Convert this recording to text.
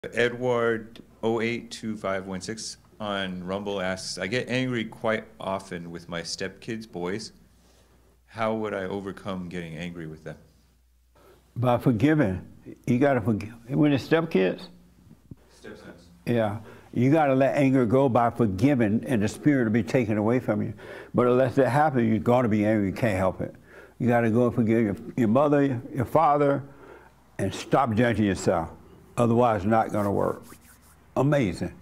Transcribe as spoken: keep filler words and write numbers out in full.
Edward oh eight two five one six on Rumble asks, I get angry quite often with my stepkids, boys. How would I overcome getting angry with them? By forgiving. You got to forgive. When it's stepkids? Stepsons. Yeah. You got to let anger go by forgiving, and the spirit will be taken away from you. But unless that happens, you're going to be angry. You can't help it. You got to go and forgive your, your mother, your father, and stop judging yourself. Otherwise, it's not going to work. Amazing.